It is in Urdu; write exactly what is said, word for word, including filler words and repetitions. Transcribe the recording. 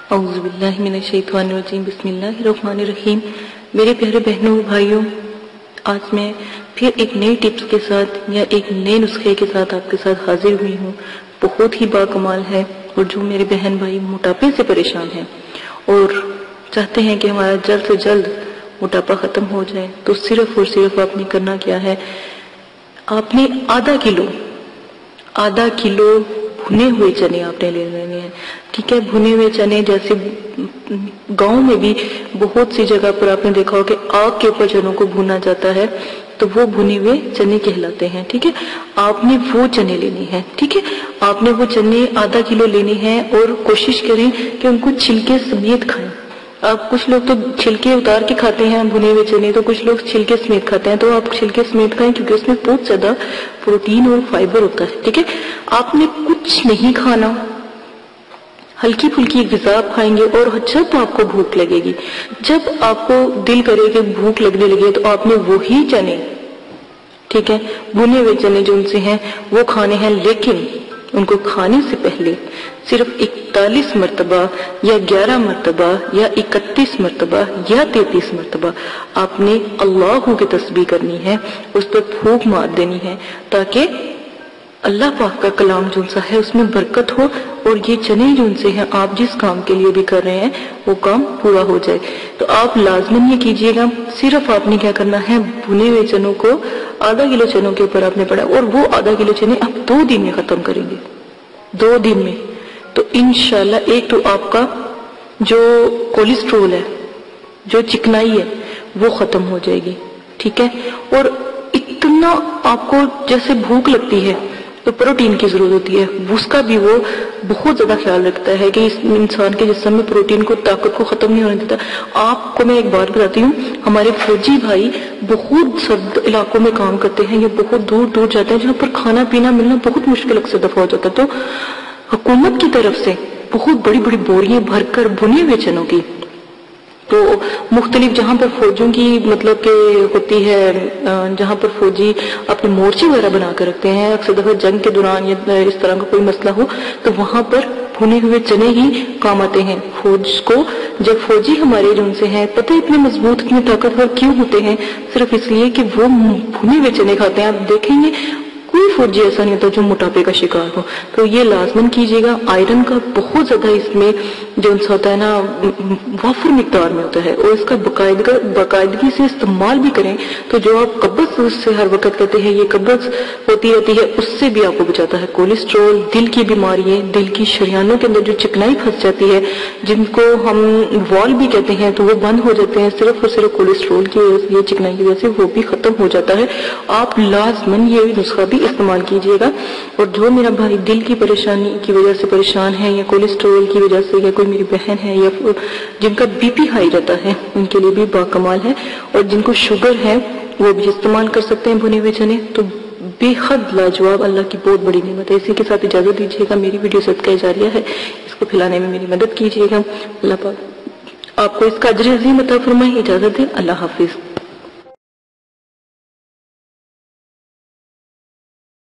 اعوذ باللہ من الشیطان الرجیم، بسم اللہ الرحمن الرحیم۔ میرے پیارے بہنوں بھائیوں، آج میں پھر ایک نئی ٹپس کے ساتھ یا ایک نئے نسخے کے ساتھ آپ کے ساتھ حاضر ہوئی ہوں۔ بہت ہی باکمال ہے، اور جو میرے بہن بھائی موٹاپے سے پریشان ہیں اور چاہتے ہیں کہ ہمارا جلد سے جلد موٹاپا ختم ہو جائے، تو صرف اور صرف آپ نے کرنا کیا ہے، آپ نے آدھا کلو آدھا کلو بھنے ہوئے چنے آپ نے لے لینے ہیں۔ ٹھیک ہے، بھنے ہوئے چنے جیسے گاؤں میں بھی بہت سی جگہ پر آپ نے دیکھا ہو کہ آگ کے اوپر چنوں کو بھونا جاتا ہے، تو وہ بھنے ہوئے چنے کہلاتے ہیں۔ ٹھیک ہے، آپ نے وہ چنے لینے ہیں۔ ٹھیک ہے، آپ نے وہ چنے آدھا کلو لینے ہیں، اور کوشش کریں کہ ان کو چھلکے سمیت کھائیں۔ آپ کچھ لوگ تو چھلکے اتار کے کھاتے ہیں بھنے ہوئے چنے، تو کچھ لوگ چھلکے سمیت کھاتے ہیں، تو آپ چھلکے سمیت کھائیں کیونکہ اس میں بہت زیادہ پروٹین اور فائبر ہوتا ہے۔ ٹھیک ہے، آپ نے کچھ نہیں کھانا، ہلکی پھلکی غذا کھائیں گے، اور جب آپ کو بھوک لگے گی، جب آپ کو دل کرے کہ بھوک لگنے لگے، تو آپ نے وہی چنے، ٹھیک ہے، بھنے ہوئے چنے جو ان سے ہیں وہ کھانے ہیں، لیکن ان کو کھانے سے پہلے صرف اکتالیس مرتبہ یا گیارہ مرتبہ یا اکتیس مرتبہ یا تینتیس مرتبہ آپ نے اللہ کی تسبیح کرنی ہے، اس پر پھونک مار دینی ہے، تاکہ اللہ پاک کا کلام جو سا ہے اس میں برکت ہو، اور یہ چنے جو ان سے ہیں آپ جس کام کے لیے بھی کر رہے ہیں وہ کام پورا ہو جائے۔ تو آپ لازماً یہ کیجئے گا، صرف آپ نے کیا کرنا ہے، بھنے ہوئے چنوں کو آدھا کلو چنوں کے اوپر آپ نے پڑا، اور وہ آدھا کلو چنے آپ دو دن میں ختم کریں گے، دو دن میں۔ تو انشاءاللہ ایک تو آپ کا جو کولیسٹرول ہے، جو چکنائی ہے، وہ ختم ہو جائے گی۔ ٹھیک ہے، اور اتنا آپ کو جیسے بھوک لگتی ہے تو پروٹین کی ضرورت ہوتی ہے، اس کا بھی وہ بہت زیادہ خیال رکھتا ہے کہ اس انسان کے جسم میں پروٹین کو، طاقت کو ختم نہیں ہونے دیتا۔ آپ کو میں ایک بات بتاتی ہوں، ہمارے فوجی بھائی بہت سرد علاقوں میں کام کرتے ہیں، یہ بہت دور دور جاتے ہیں جہاں پر کھانا پینا ملنا بہت مشکل سے دفع ہو جاتا ہے، تو حکومت کی طرف سے بہت بڑی بڑی بوریاں بھر کر بھنے ہوئے چنوں کی، تو مختلف جہاں پر فوجوں کی مطلب کہ ہوتی ہے، جہاں پر فوجی اپنے مورچے وغیرہ بنا کر رکھتے ہیں، اکثر دفعہ جنگ کے دوران یا اس طرح کا کوئی مسئلہ ہو، تو وہاں پر بھنے ہوئے چنے ہی کام آتے ہیں فوج کو۔ جب فوجی ہمارے جو ان سے ہیں، پتہ اتنے مضبوط، اتنے طاقتور کیوں ہوتے ہیں؟ صرف اس لیے کہ وہ بھنے ہوئے چنے کھاتے ہیں۔ آپ دیکھیں گے کوئی فوجی ایسا نہیں ہوتا جو موٹاپے کا شکار ہو۔ تو یہ لازماً کیجیے گا، آئرن کا بہت زیادہ اس میں جو ہوتا ہے نا وافر مقدار میں ہوتا ہے، اور اس کا باقاعدگی باقاعدگی سے استعمال بھی کریں تو جو آپ قبض سے ہر وقت کہتے ہیں یہ قبض ہوتی رہتی ہے، اس سے بھی آپ کو بچاتا ہے۔ کولیسٹرول، دل کی بیماریاں، دل کی شریانوں کے اندر جو چکنائی پھنس جاتی ہے، جن کو ہم وال بھی کہتے ہیں، تو وہ بند ہو جاتے ہیں صرف اور صرف کولیسٹرول کی وجہ سے، یہ چکنائی کی وجہ سے وہ بھی ختم ہو جاتا ہے۔ آپ لازماً یہ نسخہ بھی استعمال کیجیے گا۔ اور جو میرا بھائی دل کی پریشانی کی وجہ سے پریشان ہے، یا کولیسٹرول کی وجہ سے، یا کوئی میری بہن ہے، یا جن کا بی پی ہائی رہتا ہے، ان کے لیے بھی باکمال ہے، اور جن کو شوگر ہے وہ بھی استعمال کر سکتے ہیں بھنے ہوئے چنے۔ تو بے حد لاجواب اللہ کی بہت بڑی نعمت ہے۔ اسی کے ساتھ اجازت دیجیے گا، میری ویڈیو صدقہ جاریہ ہے، اس کو پھیلانے میں میری مدد کیجیے گا۔ اللہ پاک آپ کو اس کا اجر عظیم عطا فرمائے۔ اجازت دیں، اللہ حافظ۔